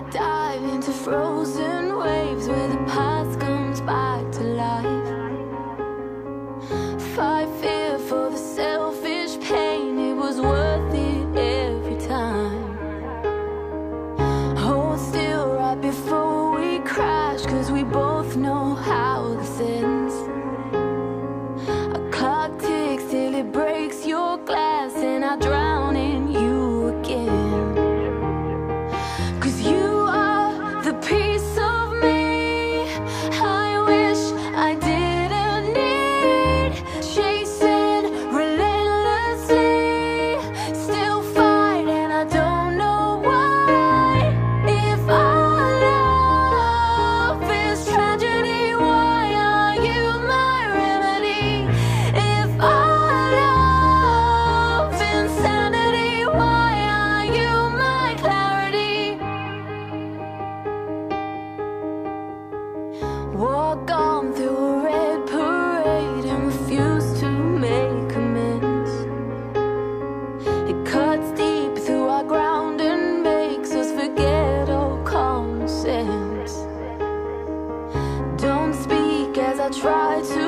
dive into frozen waves where the past comes back to life. Fight fear for the selfish pain, it was worth it every time. Hold still right before we crash, 'cause we both know how this ends. A clock ticks till it breaks your glass, and I drown in you again. 'Cause you are the piece of me I wish I didn't need. Chasing relentlessly, still fight and I don't know why. If our love is tragedy, why are you my remedy? If our love insanity, why are you my clarity? Walk on through a red parade and refuse to make amends. It cuts deep through our ground and makes us forget all common sense. Don't speak as I try to